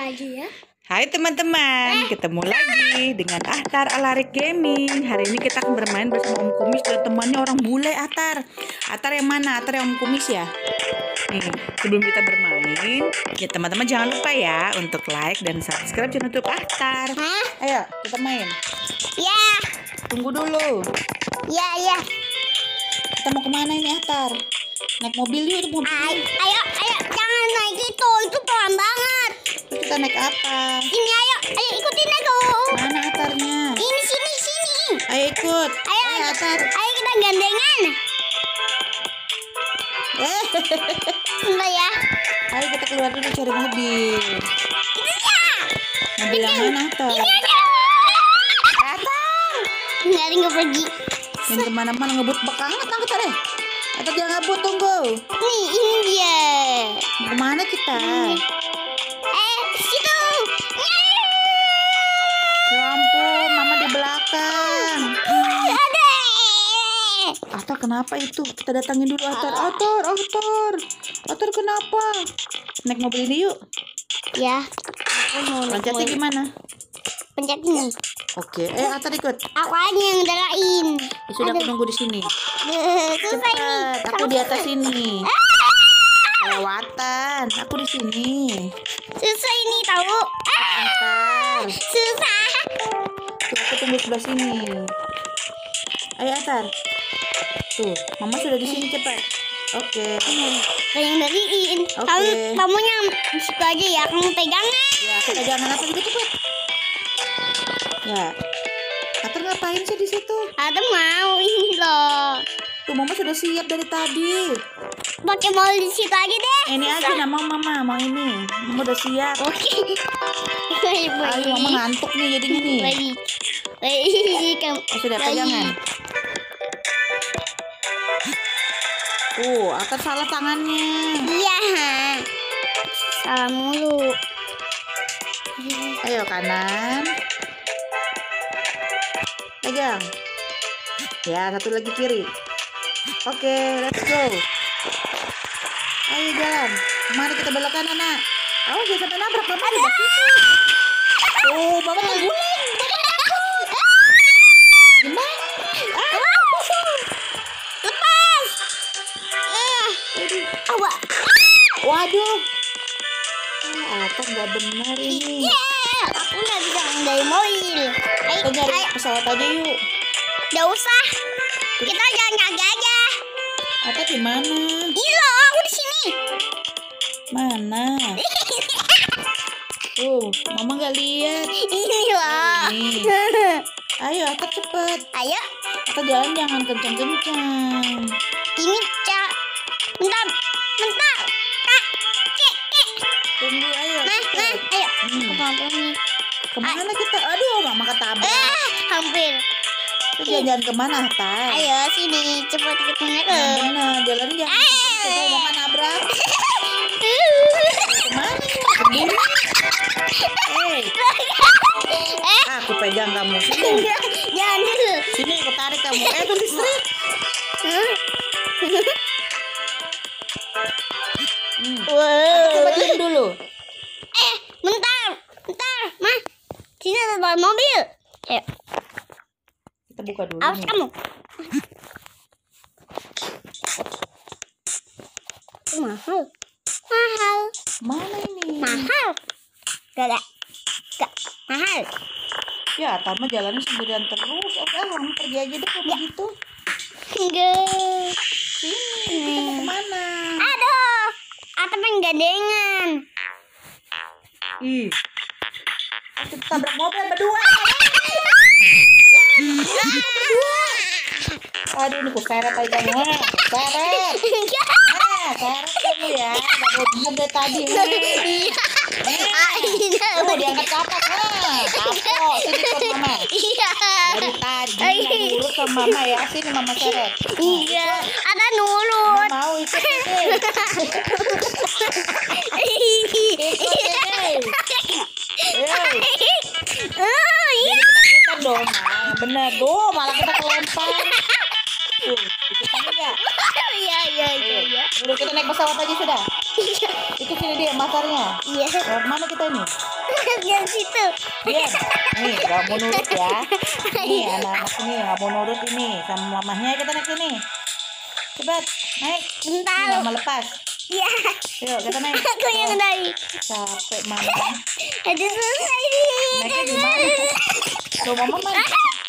aja ya. Hai teman-teman, ketemu lagi dengan Ahtar Alarik Gaming. Hari ini kita akan bermain bersama Om Kumis dan temannya orang bule. Ahtar yang mana? Ahtar yang Om Kumis ya. Nih, sebelum kita bermain, ya teman-teman jangan lupa ya untuk like dan subscribe channel YouTube Ahtar. Ayo kita main. Ya. Tunggu dulu. Ya. Kita mau kemana ini Ahtar? Naik mobil yuk, mobil. Ayo, jangan naik itu pelan banget. Terus kita naik apa? Ini ayo ikutin aku. Mana Ahtarnya? Ini sini. Ayo ikut. Ayo Ahtar. Ayo kita gandengan. Enggak ya. Ayo kita keluar dulu cari mobil. Itu ya. Mobil yang mana Ahtar? Ini aja. Nggak pergi. Yang kemana-mana ngebut banget Ahtar deh. Atau jangan ngebut, tunggu. Nih, ini dia. Mau kemana kita? Situ. Ya ampun, mama di belakang. Ada. Ahtar kenapa itu? Kita datangin dulu Ahtar. Ahtar kenapa? Naik mobil ini yuk. Ya. Aku mau Loncatnya gimana? pencet ini. Oke, Ahtar ikut. Aku aja yang ngedarain. Ya sudah, aku nunggu di sini. Susah ini. Cepat, aku di atas sini. Kelewatan, aku di sini. Susah ini tahu. Ahtar, Susah. tuh aku tunggu sebelah sini. Ayo Ahtar. Tuh, mama sudah di sini, cepat. Oke. Yang dariin. Oke. Kamu yang di situ aja ya. Kamu pegangan. Ya, kita jangan apa gitu cepat. Ya. Ahtar ngapain sih di situ? Ada mau ini loh. Tuh, mama sudah siap dari tadi. Pakai mau di situ aja deh. Ini aja nama mama, mau ini. Mama udah siap. Oke. Ayo, mama ngantuk nih jadinya nih. Kamu. Sudah pegangan. Ahtar salah tangannya. Iya. Salah mulu. Ayo kanan. Pegang. Ya, satu lagi kiri. Oke, let's go. Ayo jalan. Mari kita belok kanan, Nak. Awas jangan sampai nabrak, mama di situ. Mama terguling. Gimana? Lepas. Awak. Waduh. Ahtar nggak benar ini. Aku nggak bisa dari mobil. Kita nyari pesawat aja yuk. Nggak usah. Kita jalan kaki aja. Ahtar di mana? Ini loh, aku di sini. Mana? Mama nggak lihat. Ini loh. Ini. Ayo, Ahtar cepet. Ayo. Ahtar jalan jangan kencang-kencang. Ini Cak. Bentar. Kak. Tunggu, ayo. cepet. Ayo. Pelan-pelan nih. Kemana kita? Aduh, mama ketabrak. Hampir. Kita jalan-jalan kemana, Ahtar? Ayo sini, cepat kita Yang ngerem. benar, jalan jangan kencang-kencang. Mama nabrak. Kemana? Keburu. Aku pegang kamu. Sini. Jangan dulu. Sini, aku tarik kamu. Tuh listrik. Coba diam dulu. Bentar, Mah. Sini ada bawa mobil. Ayo, Kita buka dulu awas nih. kamu. Mahal. Mana ini? Mahal. Gak. Mahal. Ya, Ahtar mah jalannya sendirian terus. Oke, kamu pergi aja deh kalau begitu. Enggak. Sini, kita mau kemana? Aduh. Atau pengen gandengan. Ih, kita tabrak mobil berdua. Aduh, ini kuseret aja kamu. Seret. Seret kamu ya. Gak mau diem dari tadi. Kamu diangkat kapak. Kapok. Sini ikut mama. Dari tadi nurut sama mama ya. Sini mama seret. Iya, ada nurut. Mau ikut deh. Kita dong, bener tuh, malah kita kelempar. Ikutan enggak? Iya. Udah kita naik pesawat aja sudah. Itu sini dia matarnya. Iya. Lewat mana kita ini? Yang situ. Iya. Nih, gak mau nurut ya. Nih, anak-anak ini gak mau nurut ini sama mamahnya. Kita naik sini. Cepat, naik. Bentar. Nih, mama lepas. Iya. Yuk, kita naik. Aku yang naik. Capek mama. Ada selesai nih. Naiknya gimana? Tuh, mama mana?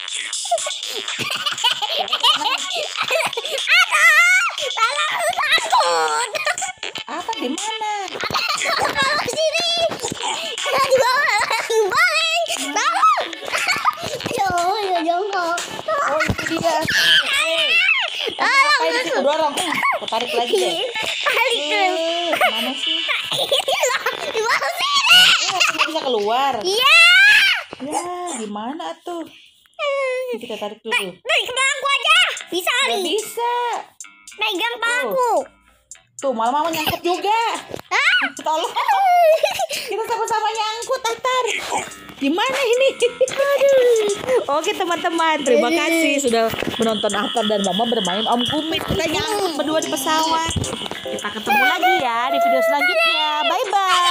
Salah aku takut. Apa di mana? Kalau sini. Kalau di bawah balik. Tahu. Ya jongkok. Oh, itu dia. Ngapain di situ dorong? Aku tarik lagi deh. Balik terus. Mana sih? Di bawah sini. Aku bisa keluar. Iya. Ya, gimana tuh? Kita tarik dulu. Naik ke belakangku aja. Bisa Gak kali. bisa. Pegang pangku. Tuh, malah mama nyangkut juga. Tolong. Kita sama-sama nyangkut, Atar. Gimana ini? Oke teman-teman, terima kasih sudah menonton Atar dan Mama bermain Om Kumis. Kita nyangkut berdua di pesawat. Kita ketemu lagi ya di video selanjutnya. Bye-bye.